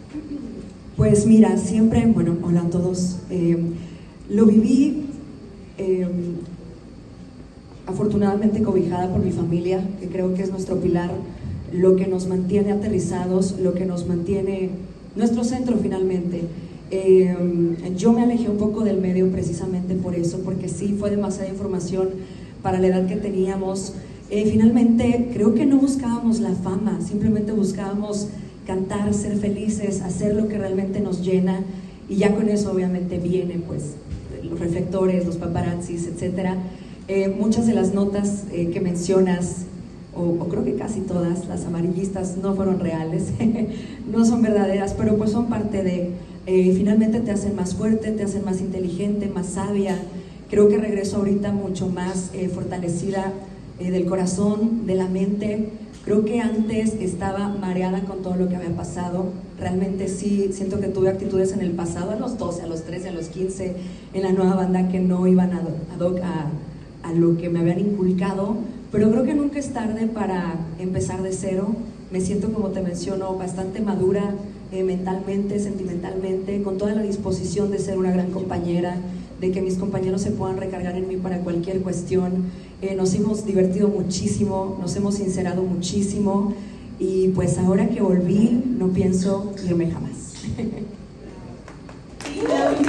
Pues mira, siempre, bueno, hola a todos. Lo viví afortunadamente cobijada por mi familia, que creo que es nuestro pilar, lo que nos mantiene aterrizados, lo que nos mantiene nuestro centro finalmente. Yo me alejé un poco del medio precisamente por eso, porque sí fue demasiada información para la edad que teníamos. Finalmente creo que no buscábamos la fama, simplemente buscábamos cantar, ser felices, hacer lo que realmente nos llena, y ya con eso obviamente vienen pues los reflectores, los paparazzis, etcétera. Muchas de las notas que mencionas, o creo que casi todas, las amarillistas, no fueron reales, no son verdaderas, pero pues son parte de, finalmente te hacen más fuerte, te hacen más inteligente, más sabia. Creo que regreso ahorita mucho más fortalecida del corazón, de la mente. Creo que antes estaba mareada con todo lo que había pasado. Realmente sí, siento que tuve actitudes en el pasado, a los 12, a los 13, a los 15, en la nueva banda, que no iban ad hoc a lo que me habían inculcado, pero creo que nunca es tarde para empezar de cero. Me siento, como te menciono, bastante madura mentalmente, sentimentalmente, con toda la disposición de ser una gran compañera, de que mis compañeros se puedan recargar en mí para cualquier cuestión. Nos hemos divertido muchísimo, nos hemos sincerado muchísimo, y pues ahora que volví no pienso irme jamás.